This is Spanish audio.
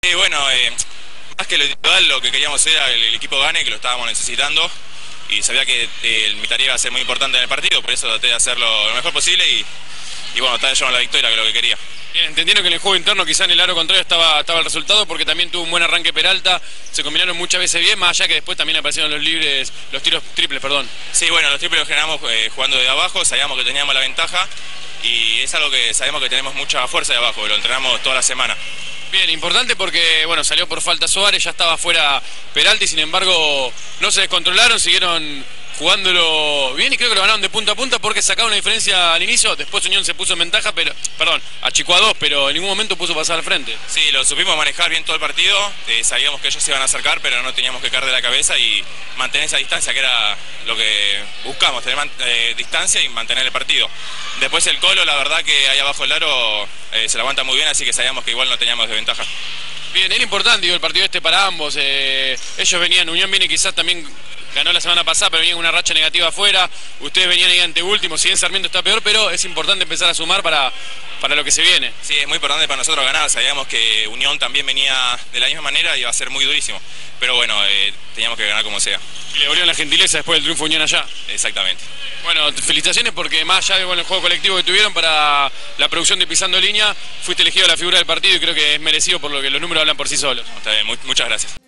Bueno, más que lo individual, lo que queríamos era el equipo gane, que lo estábamos necesitando. Y sabía que mi tarea iba a ser muy importante en el partido, por eso traté de hacerlo lo mejor posible y bueno, tratar de llevar la victoria, que es lo que quería. Bien, entendiendo que en el juego interno quizá en el aro contrario estaba el resultado, porque también tuvo un buen arranque Peralta, se combinaron muchas veces bien, más allá que después también aparecieron los tiros triples, perdón. Sí, bueno, los triples los generamos jugando de abajo, sabíamos que teníamos la ventaja y es algo que sabemos que tenemos mucha fuerza de abajo, lo entrenamos toda la semana. Bien, importante porque, bueno, salió por falta Suárez, ya estaba fuera Peralta y sin embargo no se descontrolaron, siguieron jugándolo bien y creo que lo ganaron de punta a punta porque sacaron una diferencia al inicio, después Unión se puso en ventaja, pero, perdón, achicó a 2, pero en ningún momento puso pasar al frente. Sí, lo supimos manejar bien todo el partido, sabíamos que ellos se iban a acercar, pero no teníamos que caer de la cabeza y mantener esa distancia, que era lo que buscamos, tener distancia y mantener el partido. Después el Colo, la verdad que ahí abajo el aro se la aguanta muy bien, así que sabíamos que igual no teníamos desventaja. Bien, era importante digo, el partido para ambos, ellos venían, Unión viene quizás también, ganó la semana pasada, pero venía con una racha negativa afuera, ustedes venían ahí anteúltimo, si bien Sarmiento está peor, pero es importante empezar a sumar para lo que se viene. Sí, es muy importante para nosotros ganar, sabíamos que Unión también venía de la misma manera y iba a ser muy durísimo, pero bueno, teníamos que ganar como sea. Y le volvieron la gentileza después del triunfo Unión allá. Exactamente. Bueno, felicitaciones porque más allá del juego colectivo que tuvieron para la producción de Pisando Línea, fuiste elegido la figura del partido y creo que es merecido por lo que los números hablan por sí solos. Está bien, muchas gracias.